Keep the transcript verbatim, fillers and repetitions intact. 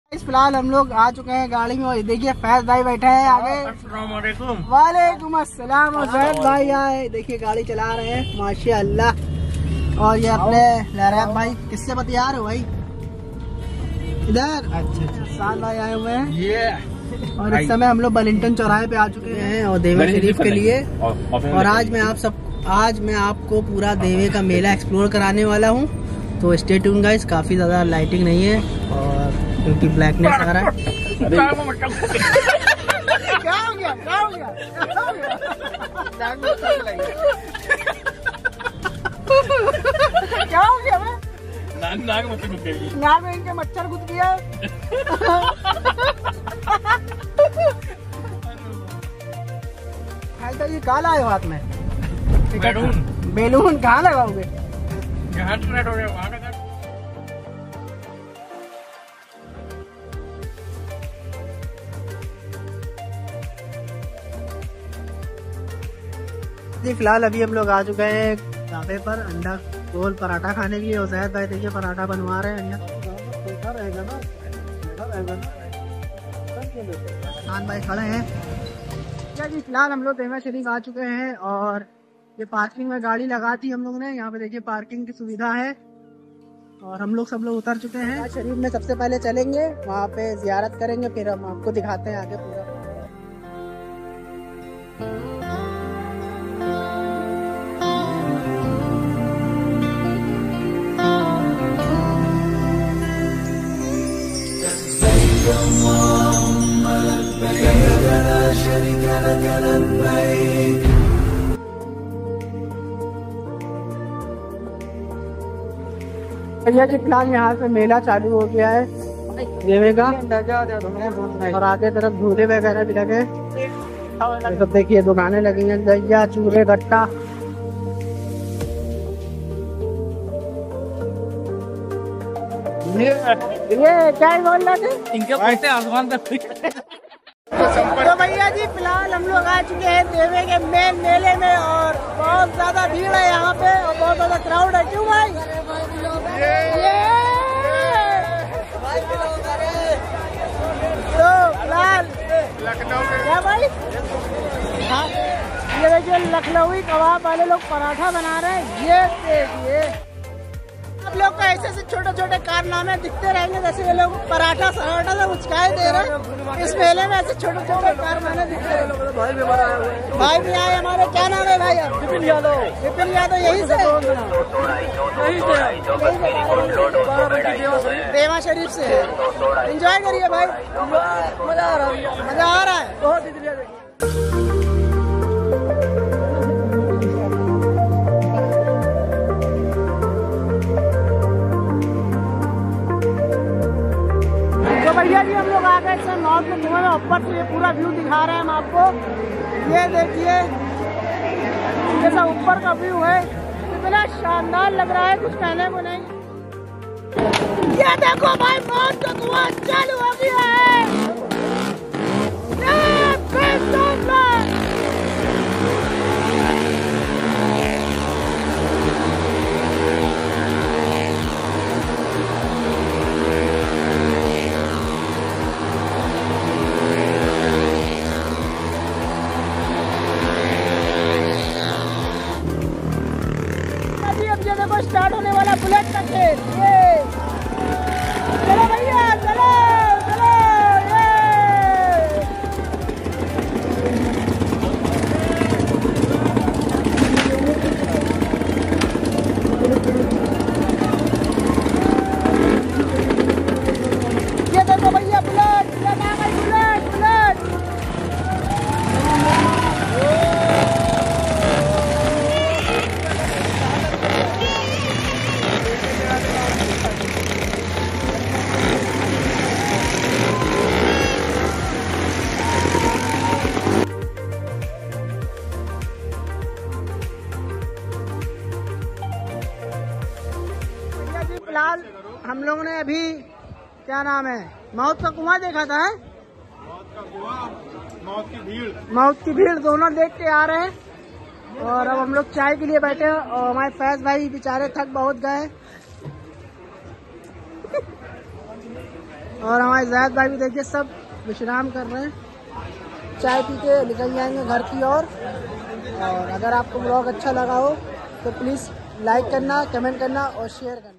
इस फिलहाल हम लोग आ चुके हैं गाड़ी में और देखिए फैज भाई बैठे हैं आगे। वालेकुम अस्सलाम। और फैज भाई आए, देखिए गाड़ी चला रहे हैं माशाअल्लाह। और ये अपने लहराब भाई किससे बतिया रहे हो भाई? इधर अच्छा अच्छा साल भाई आए हुए हैं। और इस समय हम लोग बलिंगटन चौराहे पे आ चुके हैं और देवा शरीफ के लिए। और आज मैं आप सब आज मैं आपको पूरा देवे का मेला एक्सप्लोर कराने वाला हूँ, तो स्टे ट्यून गाइस। काफी ज्यादा लाइटिंग नहीं है और क्योंकि ब्लैकनेस आ रहा है। क्या हो गया? क्या हो गया? क्या हो गया? क्या हो गया? नाक नाक मच्छर घुस गई। नाक में इनके मच्छर घुस गया। ये कहाँ लाए हो हाथ में? बैलून। बैलून कहाँ लगाओगे? हो गया वहाँ का। जी फिलहाल अभी हम लोग आ चुके हैं ढाबे पर अंडा रोल पराठा खाने के लिए। और शायद भाई देखिए पराठा बनवा रहे हैं अंडा। रहेगा ना रहेगा ना भाई खड़े हैं। क्या जी फिलहाल हम लोग देवा शरीफ आ चुके हैं और ये पार्किंग में गाड़ी लगा थी हम लोग ने। यहाँ पे देखिए पार्किंग की सुविधा है और हम लोग सब लोग उतर चुके हैं। शरीफ में सबसे पहले चलेंगे, वहाँ पे जियारत करेंगे, फिर हम आपको दिखाते हैं आगे पूरा। भैया जी फिलहाल यहाँ पे मेला चालू हो गया है देवे का और आगे तरफ झूले वगैरह भी लगे। तो देखिए दुकानें लगी हैं, दहिया चूरे गट्टा। ये क्या बोल रहे थे? इनके पैसे आसमान तक। तो भैया जी फिलहाल हम लोग आ चुके हैं देवे के मेन मेले में और बहुत ज्यादा भीड़ है यहाँ पे और बहुत ज्यादा क्राउड है। क्यों भाई? ये तो फिलहाल क्या भाई? हाँ ये देखिए लखनवी कबाब वाले लोग पराठा बना रहे हैं। ये देखिए आप लोग को ऐसे ऐसे छोटे छोटे कारनामे दिखते रहेंगे, जैसे ये लोग पराठा सराठा से उचकाए दे रहे हैं। इस मेले में ऐसे छोटे छोटे कारनामे दिखते हैं। भाई भी हमारे भाई भी आए हमारे। क्या नाम है भाई? विपिन यादव। विपिन यादव यही से देवा शरीफ से। एंजॉय करिए भाई, मजा आ रहा है। मजा आ रहा है बहुत। भैया जी हम लोग आ गए सर नॉर्थ में कुएं में। ऊपर से ये पूरा व्यू दिखा रहे हैं हम आपको। ये देखिए जैसा ऊपर का व्यू है, इतना शानदार लग रहा है कुछ कहने को नहीं। ये देखो भाई मौत का कुआं चालू हो गया है। स्टार्ट होने वाला बुलेट का खेल। ये चलो भैया चलो चलो। ये ये देखो भैया बुलेट बुलेट आ गई। बुलेट बुलेट फिलहाल हम लोगों ने अभी क्या नाम है मौत का कुआं देखा था है? मौत का कुआं, मौत की भीड़। मौत की भीड़ दोनों देख के आ रहे हैं और अब हम लोग चाय के लिए बैठे हैं और हमारे फैज भाई बेचारे थक बहुत गए। और हमारे ज़ायद भाई भी देखिए सब विश्राम कर रहे हैं, चाय पी के निकल जाएंगे घर की ओर। और, और अगर आपको ब्लॉग अच्छा लगा हो तो प्लीज़ लाइक करना, कमेंट करना और शेयर करना।